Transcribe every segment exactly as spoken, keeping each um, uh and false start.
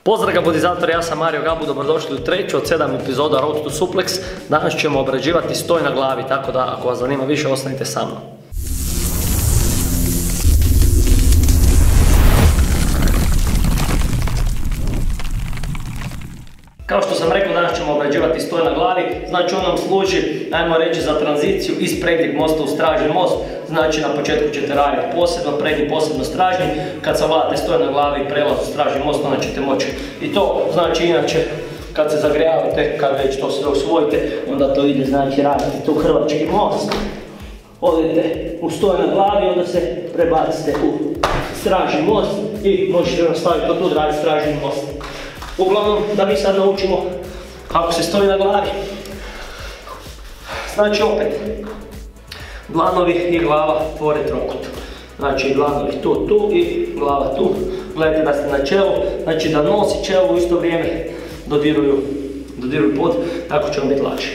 Pozdrav gabudizatori, ja sam Mario Gabu, dobrodošli u treću od sedam epizoda Road to Suplex. Danas ćemo obrađivati stoj na glavi, tako da ako vas zanima više, ostanite sa mnom. Kao što sam rekao, danas ćemo obrađivati stoj na glavi, znači on nam služi, ajmo reći, za tranziciju iz prednjeg mosta u stražnji most. Znači na početku ćete raditi posebno prednji, posebno stražnji. Kad savladate stoj na glavi i prelaz u stražnji most, onda ćete moći i to. Znači inače, kad se zagrijavate, kad već to sve usvojite, onda to ide, znači radite tu hrvački most. Odete u stoj na glavi, onda se prebacite u stražnji most i možete nastaviti to tu raditi stražnji most. Uglavnom, da mi sad naučimo kako se stoji na glavi. Znači opet, dlanovi i glava tvore trokut. Znači dlanovi tu, tu i glava tu. Gledajte da ste na čelu, znači da nos i čelo u isto vrijeme dodiruju, dodiruju pod, tako će vam biti lakše.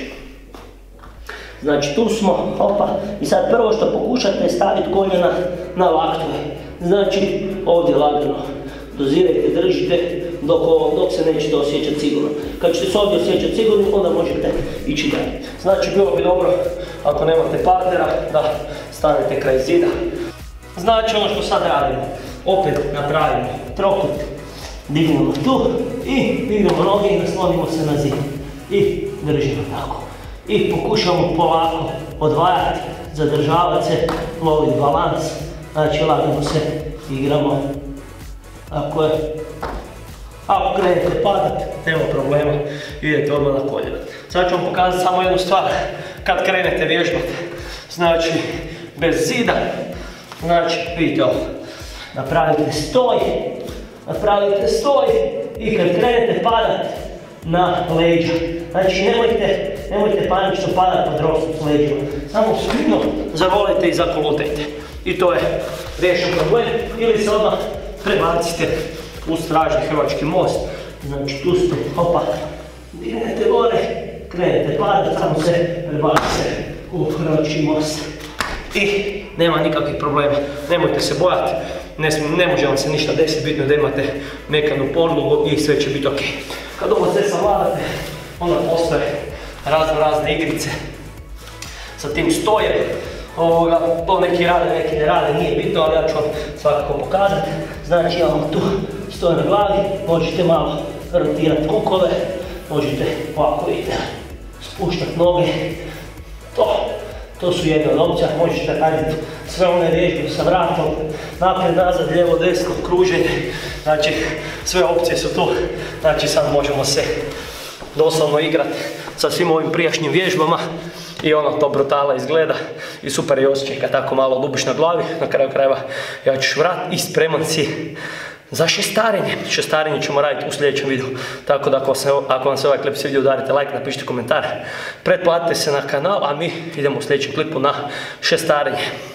Znači tu smo, opa, i sad prvo što pokušate je staviti koljena na laktove. Znači ovdje lagano dozirajte, držite dok, dok se nećete osjećati sigurno. Kad ćete se ovdje osjećati sigurno, onda možete ići dalje. Znači bilo bi dobro, ako nemate partnera, da stanete kraj zida. Znači ono što sad radimo, opet napravimo trokut, dignemo tu i dignemo noge i naslonimo se na zid. I držimo tako. I pokušamo polako odvajati, zadržavati se, loviti balans. Znači lagano se igramo. Ako je, ako krenete padat, nema problema, idete odmah na koljena. Sad ću vam pokazati samo jednu stvar, kad krenete vježbati, znači bez zida, znači vidite ovo, napravite stoj, napravite stoj i kad krenete padat na leđa, znači nemojte, nemojte panično padat pa drosnuti s leđima, samo spino zavolite i zakolutajte i to je riješen problem. Ili se odmah prebacite u stražni hrvački most, znači tu ste, opa, dignete gore, krenete padat, samo se prebacite u hrvački most i nema nikakvih problema, nemojte se bojati, ne, ne može vam se ništa desiti, bitno da imate mekanu podlogu i sve će biti ok. Kad ovo sve savladate, onda postoje razne razne igrice sa tim stojem. Ovoga, to neki rade, neki ne rade, nije bitno, ali ja ću vam svakako pokazati. Znači imamo tu stoj na glavi, možete malo rotirati kukove, možete ovako vidite, spuštati noge. To, to su jedne od opcija, možete raditi sve one vježbe sa vratom, naprijed, nazad, lijevo, desno, kruženje. Znači sve opcije su tu, znači sad možemo se doslovno igrati sa svim ovim prijašnjim vježbama. I ono to brutala izgleda i super je osjećaj kad tako malo dubiš na glavi. Na kraju krajeva ja ću vrat i spreman si za šestarenje. Šestarenje ćemo raditi u sljedećem videu. Tako da ako, se, ako vam se ovaj klip svidio, udarite like, napišite komentar, pretplatite se na kanal, a mi idemo u sljedećem klipu na šestarenje.